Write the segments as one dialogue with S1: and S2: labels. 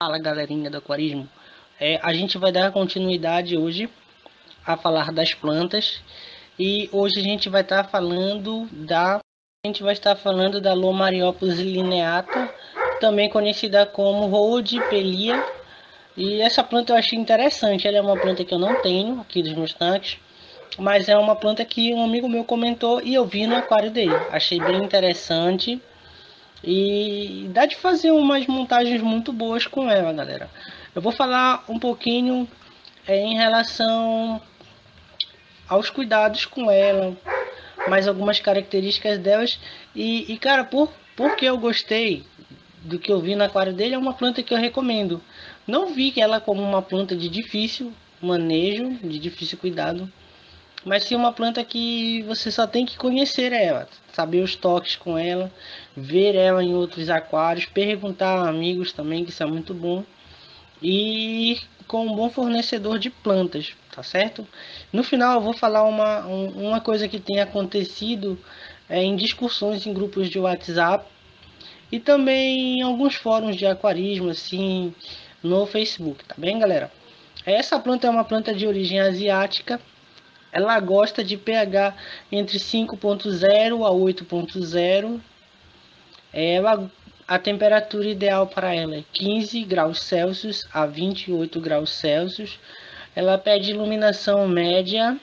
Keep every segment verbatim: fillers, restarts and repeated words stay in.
S1: Fala galerinha do aquarismo, é, a gente vai dar continuidade hoje a falar das plantas e hoje a gente vai estar tá falando da a gente vai estar falando da Lomariopsis lineata, também conhecida como Rhodepelia. E essa planta eu achei interessante, ela é uma planta que eu não tenho aqui dos meus tanques, mas é uma planta que um amigo meu comentou e eu vi no aquário dele, achei bem interessante. E dá de fazer umas montagens muito boas com ela, galera. Eu vou falar um pouquinho é, em relação aos cuidados com ela, mais algumas características delas. E, e cara, por, porque eu gostei do que eu vi no aquário dele, é uma planta que eu recomendo. Não vi ela como uma planta de difícil manejo, de difícil cuidado, mas sim uma planta que você só tem que conhecer ela, saber os toques com ela, ver ela em outros aquários, perguntar a amigos também, que isso é muito bom. E com um bom fornecedor de plantas, tá certo? No final eu vou falar uma, um, uma coisa que tem acontecido é, em discussões em grupos de WhatsApp e também em alguns fóruns de aquarismo, assim, no Facebook, tá bem, galera? Essa planta é uma planta de origem asiática. Ela gosta de pH entre cinco ponto zero a oito ponto zero. Ela, a temperatura ideal para ela é quinze graus Celsius a vinte e oito graus Celsius. Ela pede iluminação média.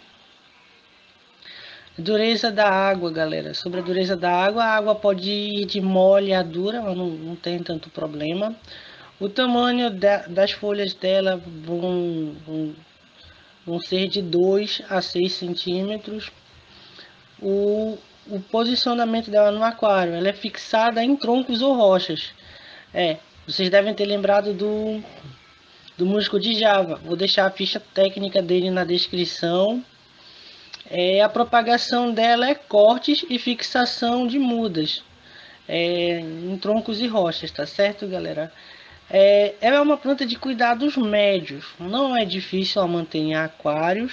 S1: Dureza da água, galera. Sobre a dureza da água, a água pode ir de mole a dura, ela não, não tem tanto problema. O tamanho da, das folhas dela vão, vão, vão ser de dois a seis centímetros. O, o posicionamento dela no aquário, ela é fixada em troncos ou rochas. É, vocês devem ter lembrado do, do musgo de Java. Vou deixar a ficha técnica dele na descrição. É, a propagação dela é cortes e fixação de mudas é, em troncos e rochas, tá certo, galera? É, ela é uma planta de cuidados médios, não é difícil a manter em aquários.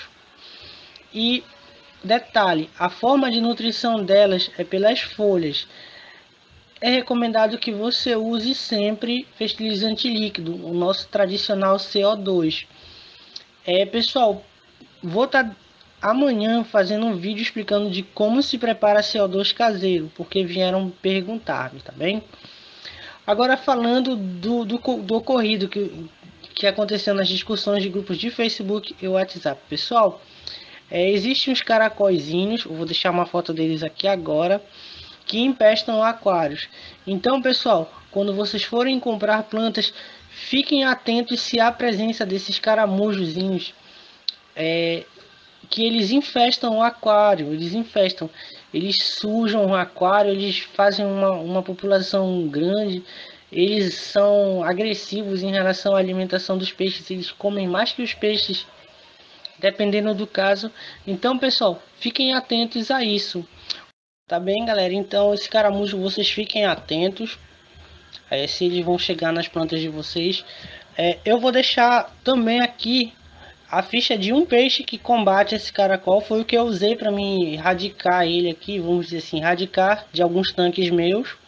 S1: E detalhe, a forma de nutrição delas é pelas folhas. É recomendado que você use sempre fertilizante líquido, o nosso tradicional C O dois. É, pessoal, vou estar tá amanhã fazendo um vídeo explicando de como se prepara C O dois caseiro, porque vieram perguntar-me, tá bem? Agora falando do, do, do ocorrido que, que aconteceu nas discussões de grupos de Facebook e WhatsApp. Pessoal, é, existem uns caracóizinhos, eu vou deixar uma foto deles aqui agora, que empestam aquários. Então, pessoal, quando vocês forem comprar plantas, fiquem atentos se há presença desses caramujozinhos, é, que eles infestam o aquário, eles infestam, eles sujam o aquário, eles fazem uma, uma população grande, eles são agressivos em relação à alimentação dos peixes, eles comem mais que os peixes, dependendo do caso. Então, pessoal, fiquem atentos a isso. Tá bem, galera? Então, esse caramujo, vocês fiquem atentos é, se eles vão chegar nas plantas de vocês. É, eu vou deixar também aqui a ficha de um peixe que combate esse caracol. Foi o que eu usei para me erradicar ele aqui, vamos dizer assim, erradicar de alguns tanques meus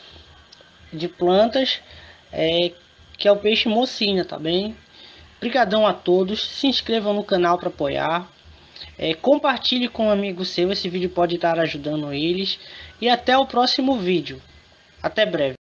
S1: de plantas, é, que é o peixe mocinha, tá bem? Obrigadão a todos, se inscrevam no canal para apoiar. É, compartilhe com um amigo seu, esse vídeo pode estar ajudando eles. E até o próximo vídeo. Até breve.